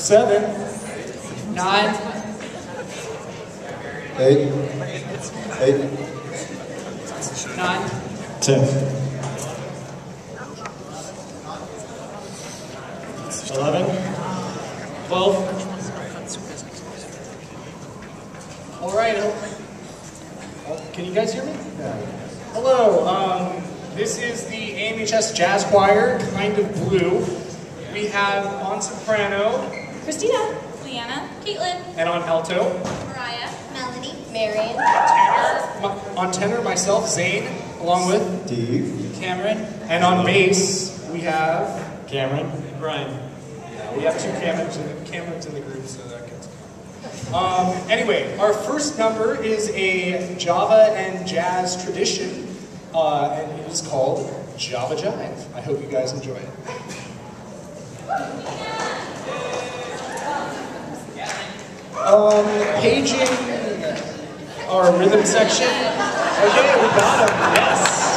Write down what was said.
7, 9, 8, 9, 10, 11, 12. All right. Can you guys hear me? Yeah. Hello. This is the Mitty Jazz Choir, Kind of Blue. We have on soprano, Christina, Leanna, Caitlin, and on alto, Mariah, Melanie, Marion, on tenor myself, Zane, along with Steve, Cameron, and on bass we have Cameron, and Brian. Yeah, we have 2 Camerons in the group, so that gets. Anyway, our first number is a Java and jazz tradition, and it is called Java Jive. I hope you guys enjoy it. Paging our rhythm section. Okay, we got him. Yes.